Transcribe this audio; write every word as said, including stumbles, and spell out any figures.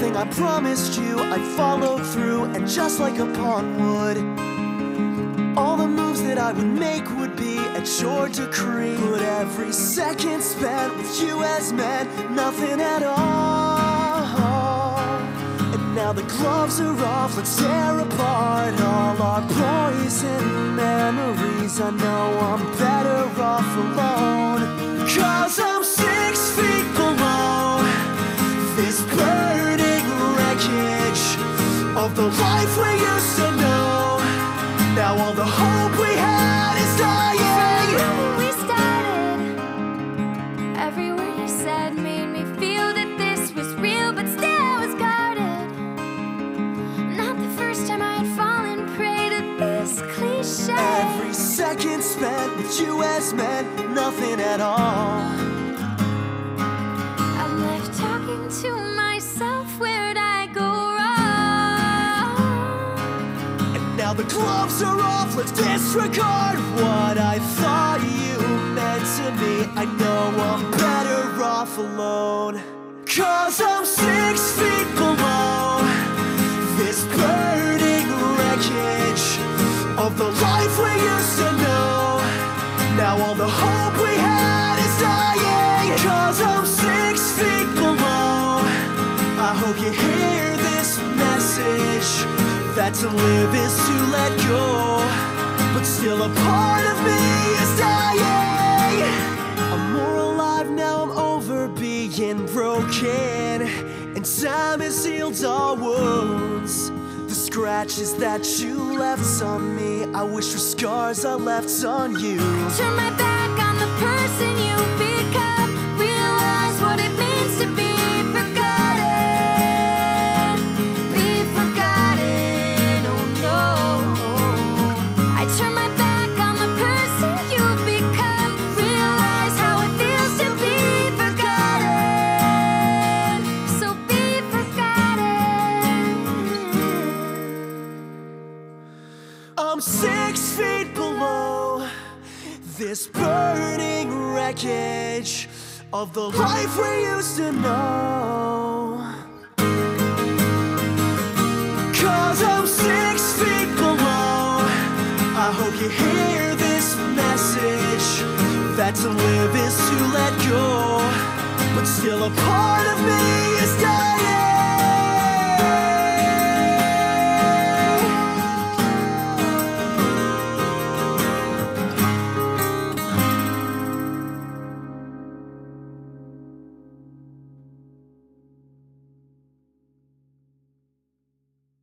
everything I promised you, I followed through, and just like a pawn would, all the moves that I would make would be at your decree. But every second spent with you has meant nothing at all. And now the gloves are off, let's tear apart all our poison memories. I know I'm better off alone, 'cause I'm six feet below this burning wreckage of the life we used to know. Now all the hope we had is dying. From when we started, every word you said made me feel that this was real, but still I was guarded. Not the first time I had fallen prey to this cliche. Every second spent with you has meant nothing at all. I'm left talking to myself, where'd I go wrong? Now the gloves are off, let's disregard what I thought you meant to me. I know I'm better off alone, 'cause I'm six feet below this burning wreckage of the life we used to know. Now all the hope we had is dying, 'cause I'm six feet below. I hope you hear this message, that to live is to let go, but still a part of me is dying. I'm more alive now, I'm over being broken, and time has healed all wounds. The scratches that you left on me, I wish were scars I left on you. Turn my back on the person you become, realize what it means to be forgotten. Be forgotten, oh no. I turn my back on the person you become, realize how it feels to be forgotten. So be forgotten. I'm six feet below this burning wreckage of the life we used to know. 'Cause I'm six feet below. I hope you hear this message, that to live is to let go, but still a part of me